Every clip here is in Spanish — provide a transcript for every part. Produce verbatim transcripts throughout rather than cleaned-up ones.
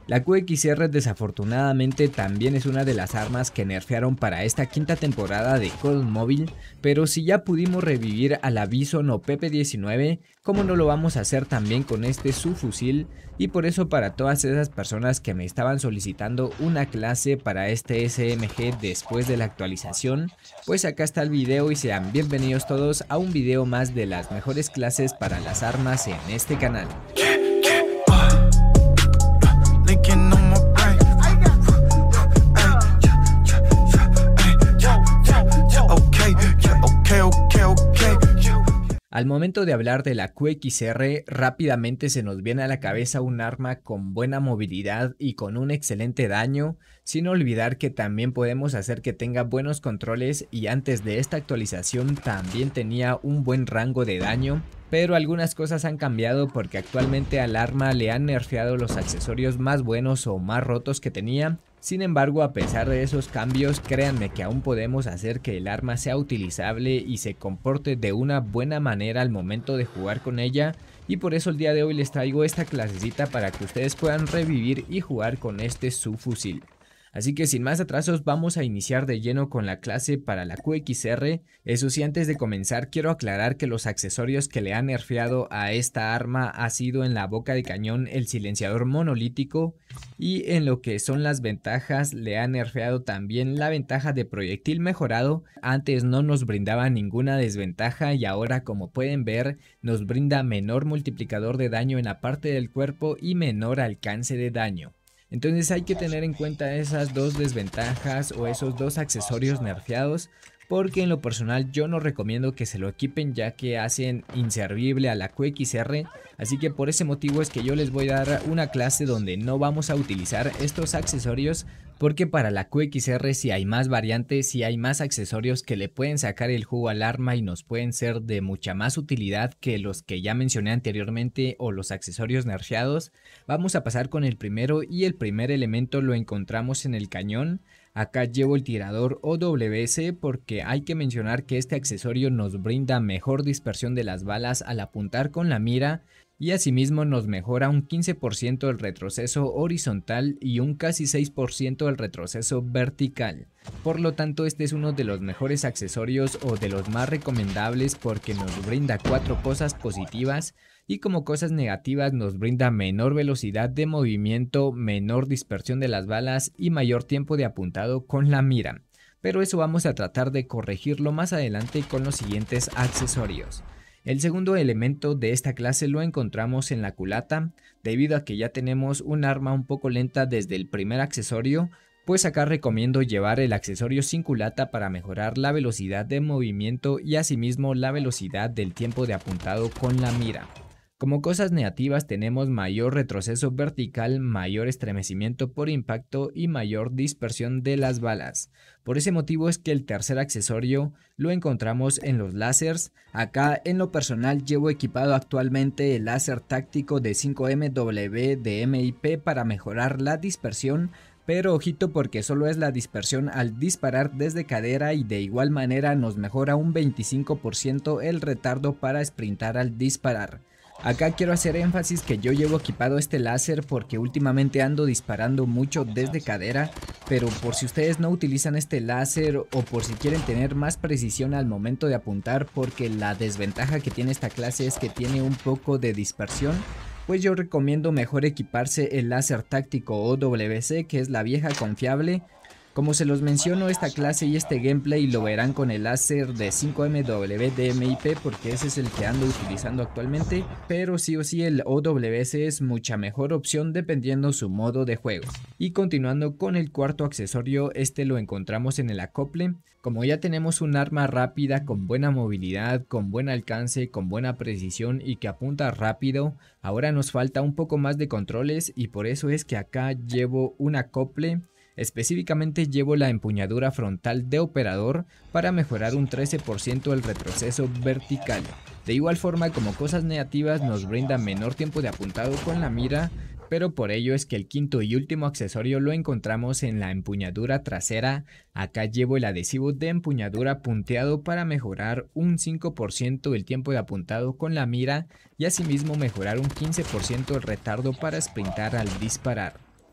La Q X R desafortunadamente también es una de las armas que nerfearon para esta quinta temporada de C O D Mobile, pero si ya pudimos revivir a la Bison o P P diecinueve, ¿cómo no lo vamos a hacer también con este subfusil? Y por eso, para todas esas personas que me estaban solicitando una clase para este S M G después de la actualización, pues acá está el video y sean bienvenidos todos a un video más de las mejores clases para las armas en este canal. Al momento de hablar de la Q X R, rápidamente se nos viene a la cabeza un arma con buena movilidad y con un excelente daño, sin olvidar que también podemos hacer que tenga buenos controles, y antes de esta actualización también tenía un buen rango de daño. Pero algunas cosas han cambiado porque actualmente al arma le han nerfeado los accesorios más buenos o más rotos que tenía. Sin embargo, a pesar de esos cambios, créanme que aún podemos hacer que el arma sea utilizable y se comporte de una buena manera al momento de jugar con ella, y por eso el día de hoy les traigo esta clasecita para que ustedes puedan revivir y jugar con este subfusil. Así que sin más atrasos vamos a iniciar de lleno con la clase para la Q X R. Eso sí, antes de comenzar quiero aclarar que los accesorios que le han nerfeado a esta arma ha sido en la boca de cañón el silenciador monolítico, y en lo que son las ventajas le han nerfeado también la ventaja de proyectil mejorado. Antes no nos brindaba ninguna desventaja y ahora, como pueden ver, nos brinda menor multiplicador de daño en la parte del cuerpo y menor alcance de daño. Entonces hay que tener en cuenta esas dos desventajas o esos dos accesorios nerfeados, porque en lo personal yo no recomiendo que se lo equipen, ya que hacen inservible a la Q X R. Así que por ese motivo es que yo les voy a dar una clase donde no vamos a utilizar estos accesorios, porque para la Q X R sí hay más variantes, sí hay más accesorios que le pueden sacar el jugo al arma y nos pueden ser de mucha más utilidad que los que ya mencioné anteriormente o los accesorios nerfeados. Vamos a pasar con el primero, y el primer elemento lo encontramos en el cañón. Acá llevo el tirador O W S porque hay que mencionar que este accesorio nos brinda mejor dispersión de las balas al apuntar con la mira, y asimismo nos mejora un quince por ciento el retroceso horizontal y un casi seis por ciento el retroceso vertical. Por lo tanto, este es uno de los mejores accesorios o de los más recomendables porque nos brinda cuatro cosas positivas, y como cosas negativas nos brinda menor velocidad de movimiento, menor dispersión de las balas y mayor tiempo de apuntado con la mira. Pero eso vamos a tratar de corregirlo más adelante con los siguientes accesorios. El segundo elemento de esta clase lo encontramos en la culata, debido a que ya tenemos un arma un poco lenta desde el primer accesorio, pues acá recomiendo llevar el accesorio sin culata para mejorar la velocidad de movimiento y asimismo la velocidad del tiempo de apuntado con la mira. Como cosas negativas tenemos mayor retroceso vertical, mayor estremecimiento por impacto y mayor dispersión de las balas. Por ese motivo es que el tercer accesorio lo encontramos en los láseres. Acá en lo personal llevo equipado actualmente el láser táctico de cinco M W de M I P para mejorar la dispersión. Pero ojito, porque solo es la dispersión al disparar desde cadera, y de igual manera nos mejora un veinticinco por ciento el retardo para sprintar al disparar. Acá quiero hacer énfasis que yo llevo equipado este láser porque últimamente ando disparando mucho desde cadera, pero por si ustedes no utilizan este láser o por si quieren tener más precisión al momento de apuntar, porque la desventaja que tiene esta clase es que tiene un poco de dispersión, pues yo recomiendo mejor equiparse el láser táctico O W S, que es la vieja confiable. Como se los menciono, esta clase y este gameplay lo verán con el láser de cinco M W de M I P porque ese es el que ando utilizando actualmente, pero sí o sí el O W S es mucha mejor opción dependiendo su modo de juego. Y continuando con el cuarto accesorio, este lo encontramos en el acople. Como ya tenemos un arma rápida con buena movilidad, con buen alcance, con buena precisión y que apunta rápido, ahora nos falta un poco más de controles, y por eso es que acá llevo un acople. Específicamente llevo la empuñadura frontal de operador para mejorar un trece por ciento el retroceso vertical. De igual forma, como cosas negativas, nos brinda menor tiempo de apuntado con la mira, pero por ello es que el quinto y último accesorio lo encontramos en la empuñadura trasera. Acá llevo el adhesivo de empuñadura punteado para mejorar un cinco por ciento el tiempo de apuntado con la mira y asimismo mejorar un quince por ciento el retardo para sprintar al disparar.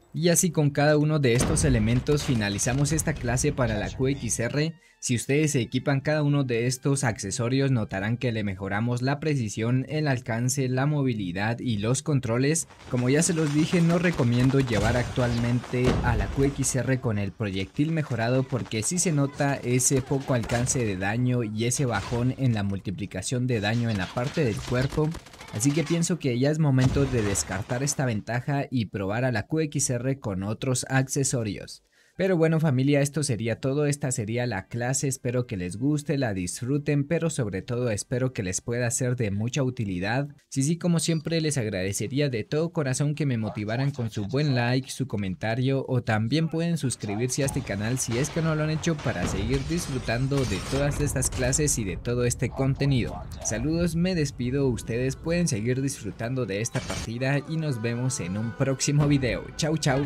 Y así con cada uno de estos elementos finalizamos esta clase para la Q X R. Si ustedes se equipan cada uno de estos accesorios notarán que le mejoramos la precisión, el alcance, la movilidad y los controles. Como ya se los dije, no recomiendo llevar actualmente a la Q X R con el proyectil mejorado porque sí se nota ese poco alcance de daño y ese bajón en la multiplicación de daño en la parte del cuerpo. Así que pienso que ya es momento de descartar esta ventaja y probar a la Q X R con otros accesorios. Pero bueno familia, esto sería todo, esta sería la clase, espero que les guste, la disfruten, pero sobre todo espero que les pueda ser de mucha utilidad. Si sí, como siempre les agradecería de todo corazón que me motivaran con su buen like, su comentario o también pueden suscribirse a este canal si es que no lo han hecho para seguir disfrutando de todas estas clases y de todo este contenido. Saludos, me despido, ustedes pueden seguir disfrutando de esta partida y nos vemos en un próximo video. Chau chau.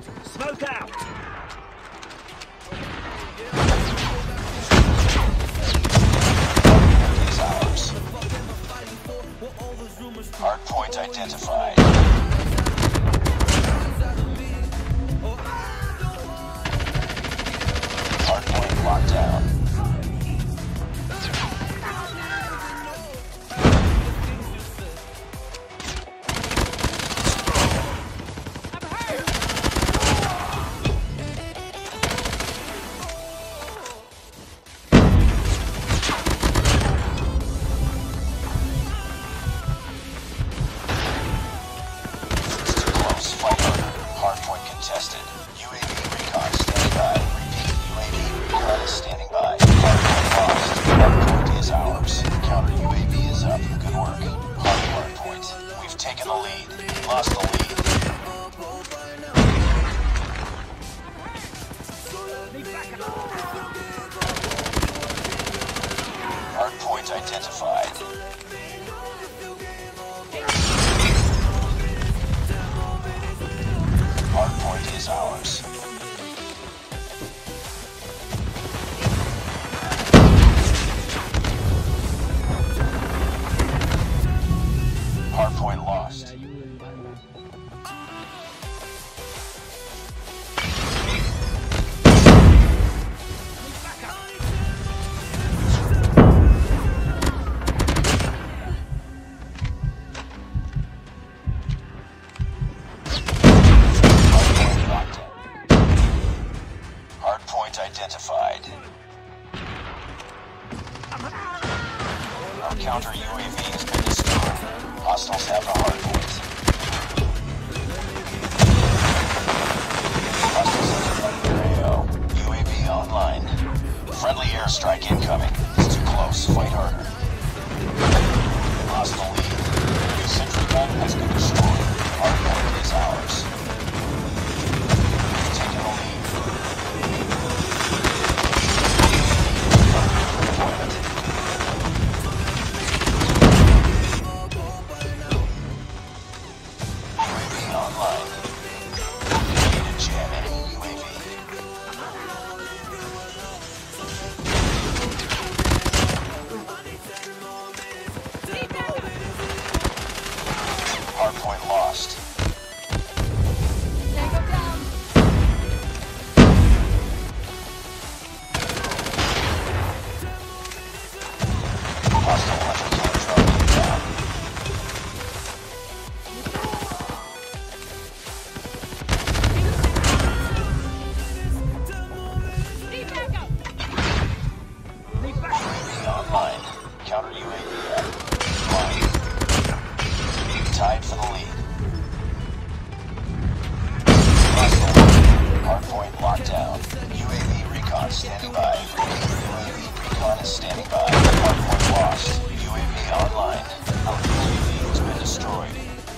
Hardpoint identified. Hardpoint locked down. Contested. U A V recon standing by. Repeat, U A V recon is standing by. Hardpoint lost. Hardpoint is ours. Counter U A V is up. Good work. Hard hardpoint. We've taken the lead. Lost the lead. Hardpoint identified. Hardpoint is ours. Hardpoint lost. Hardpoint identified. Our counter U A V has been destroyed. Hostiles have the hardpoint. Hostiles have the A O. U A V online. Friendly airstrike incoming. It's too close. Fight harder. Lost the lead. The sentry gun has been destroyed. Hardpoint is ours. Taking the lead. Hardpoint lost. Hostile hunter killer drone down. U A V online. Counter U A V up. Line. Tied for the lead. Lost the lead. Hardpoint locked down. U A V recon standing by. U A V recon is standing by. Hardpoint lost. U A V online. Our U A V has been destroyed.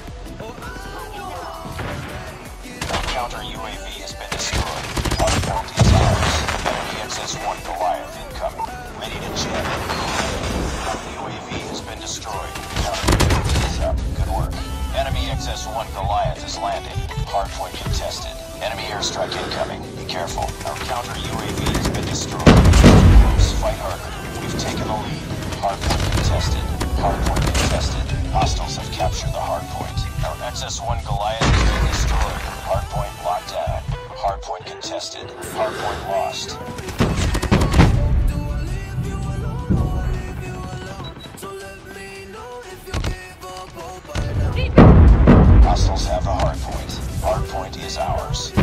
Our counter U A V has been destroyed. Hardpoint is ours. Enemy X S one Goliath incoming. Ready to jam it. Our U A V has been destroyed. Counter U A V is up. Good work. Enemy X S one Goliath is landing. Hardpoint contested. Enemy airstrike incoming. Be careful. Our counter U A V has been destroyed. Close. Fight harder. We've taken the lead. Hardpoint contested. Hardpoint contested. Hostiles have captured the hardpoint. Our X S one Goliath has been destroyed. Hardpoint locked. contested. Hardpoint lost. Hostiles have the hardpoint. Hardpoint is ours.